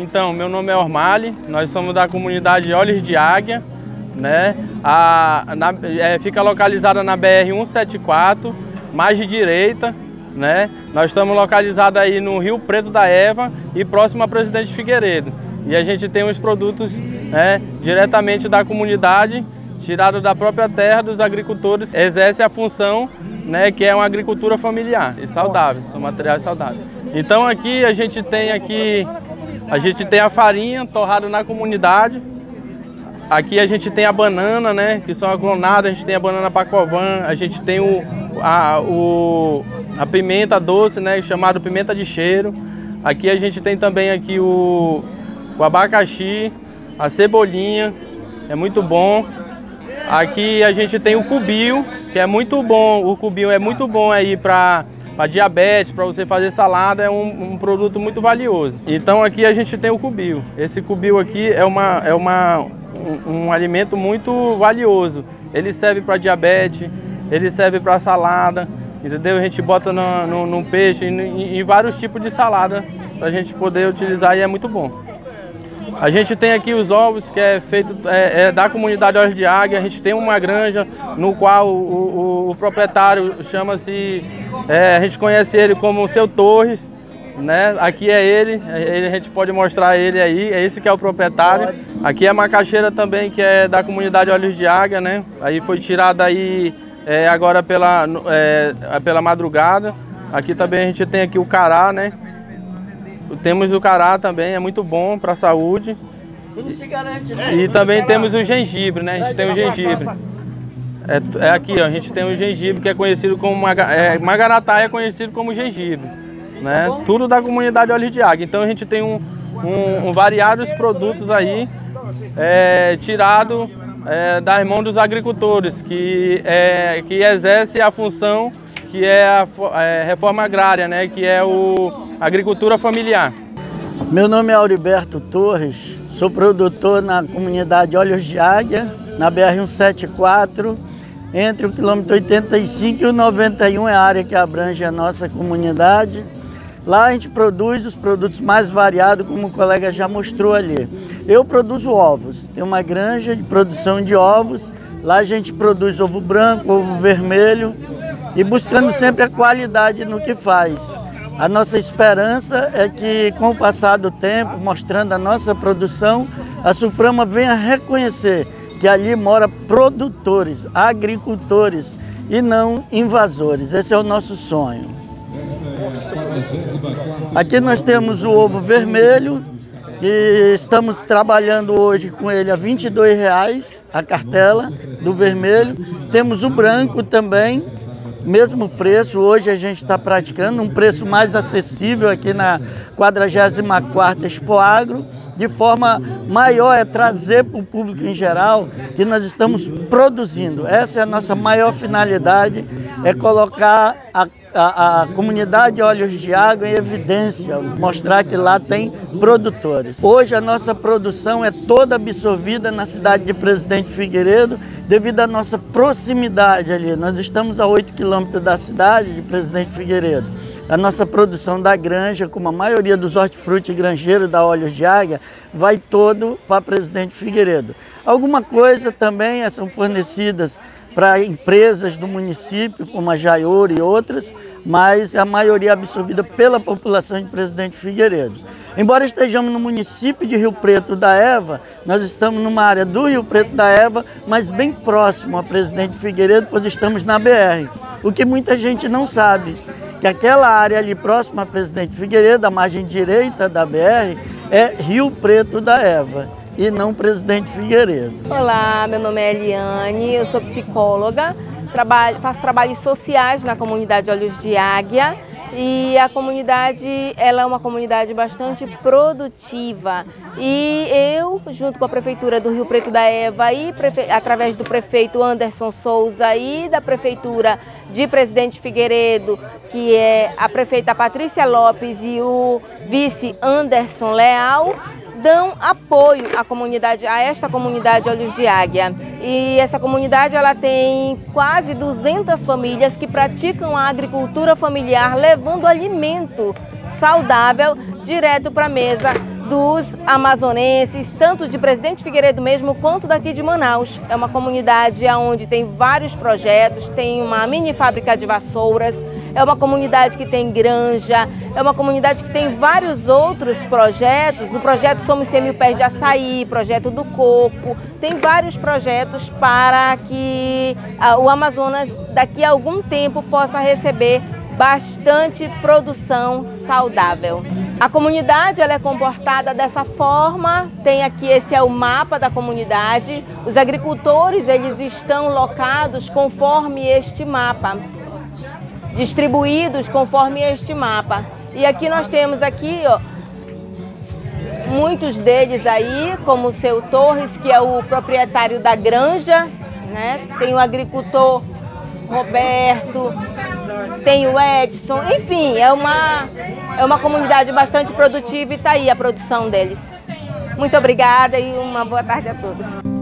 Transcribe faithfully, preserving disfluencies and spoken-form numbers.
Então, meu nome é Ormali, nós somos da comunidade Olhos de Águia, né? A, na, é, fica localizada na B R cento e setenta e quatro, mais de direita, né? Nós estamos localizados aí no Rio Preto da Eva e próximo a Presidente Figueiredo. E a gente tem os produtos, né, diretamente da comunidade, tirado da própria terra dos agricultores, exerce a função, né, que é uma agricultura familiar e saudável, são materiais saudáveis. Então aqui a gente tem aqui, a gente tem a farinha torrada na comunidade. Aqui a gente tem a banana, né, que são clonadas, a gente tem a banana pacovan, a gente tem o, a, o, a pimenta doce, né, chamado pimenta de cheiro. Aqui a gente tem também aqui o, o abacaxi, a cebolinha, é muito bom. Aqui a gente tem o cubio, que é muito bom, o cubio é muito bom aí para diabetes, para você fazer salada, é um, um produto muito valioso. Então aqui a gente tem o cubio. Esse cubio aqui é, uma, é uma, um, um alimento muito valioso. Ele serve para diabetes, ele serve para salada, entendeu? A gente bota no, no, no peixe, em, em vários tipos de salada, para a gente poder utilizar e é muito bom. A gente tem aqui os ovos, que é feito é, é da comunidade Olhos de Águia. A gente tem uma granja no qual o, o, o proprietário chama-se, é, a gente conhece ele como Seu Torres, né? Aqui é ele, ele, a gente pode mostrar ele aí, é esse que é o proprietário. Aqui é a macaxeira também, que é da comunidade Olhos de Águia, né? Aí foi tirada aí é, agora pela, é, pela madrugada. Aqui também a gente tem aqui o cará, né? Temos o cará também, é muito bom para a saúde. E, e também temos o gengibre, né? A gente tem o gengibre. É, é aqui, ó, a gente tem o gengibre, que é conhecido como maga, é, Magaratá é conhecido como gengibre, né? Tudo da comunidade Olhos de Águia. Então a gente tem um, um, um variados produtos aí, é, tirado é, das mãos dos agricultores, que, é, que exerce a função que é a é, reforma agrária, né? Que é o agricultura familiar. Meu nome é Auriberto Torres, sou produtor na comunidade Olhos de Águia, na B R cento e setenta e quatro, entre o quilômetro oitenta e cinco e o noventa e um é a área que abrange a nossa comunidade. Lá a gente produz os produtos mais variados, como o colega já mostrou ali. Eu produzo ovos, tem uma granja de produção de ovos, lá a gente produz ovo branco, ovo vermelho, e buscando sempre a qualidade no que faz. A nossa esperança é que, com o passar do tempo, mostrando a nossa produção, a Suframa venha reconhecer que ali mora produtores, agricultores e não invasores. Esse é o nosso sonho. Aqui nós temos o ovo vermelho e estamos trabalhando hoje com ele a vinte e dois reais a cartela do vermelho. Temos o branco também, mesmo preço. Hoje a gente está praticando um preço mais acessível aqui na quadragésima quarta Expo Agro, de forma maior, é trazer para o público em geral que nós estamos produzindo. Essa é a nossa maior finalidade, é colocar a, a, a comunidade Olhos de Águia em evidência, mostrar que lá tem produtores. Hoje a nossa produção é toda absorvida na cidade de Presidente Figueiredo, devido à nossa proximidade ali. Nós estamos a oito quilômetros da cidade de Presidente Figueiredo. A nossa produção da granja, como a maioria dos hortifruti granjeiros da Olhos de Águia, vai todo para Presidente Figueiredo. Alguma coisa também são fornecidas para empresas do município, como a Jaior e outras, mas a maioria é absorvida pela população de Presidente Figueiredo. Embora estejamos no município de Rio Preto da Eva, nós estamos numa área do Rio Preto da Eva, mas bem próximo a Presidente Figueiredo, pois estamos na B R. O que muita gente não sabe, que aquela área ali próxima a Presidente Figueiredo, a margem direita da B R, é Rio Preto da Eva e não Presidente Figueiredo. Olá, meu nome é Eliane, eu sou psicóloga, trabalho, faço trabalhos sociais na comunidade Olhos de Águia. E a comunidade, ela é uma comunidade bastante produtiva. E eu, junto com a Prefeitura do Rio Preto da Eva e prefe... através do prefeito Anderson Souza e da Prefeitura de Presidente Figueiredo, que é a prefeita Patrícia Lopes e o vice Anderson Leal, dão apoio à comunidade, a esta comunidade Olhos de Águia. E essa comunidade ela tem quase duzentas famílias que praticam a agricultura familiar, levando alimento saudável direto para a mesa dos amazonenses, tanto de Presidente Figueiredo mesmo, quanto daqui de Manaus. É uma comunidade onde tem vários projetos, tem uma mini fábrica de vassouras, é uma comunidade que tem granja, é uma comunidade que tem vários outros projetos, o projeto Somos cem mil Pés de Açaí, projeto do coco, tem vários projetos para que o Amazonas daqui a algum tempo possa receber bastante produção saudável. A comunidade ela é comportada dessa forma, tem aqui, esse é o mapa da comunidade, os agricultores eles estão locados conforme este mapa, distribuídos conforme este mapa. E aqui nós temos aqui, ó, muitos deles aí, como o seu Torres, que é o proprietário da granja, né? Tem o agricultor Roberto, tem o Edson, enfim, é uma, é uma comunidade bastante produtiva e está aí a produção deles. Muito obrigada e uma boa tarde a todos.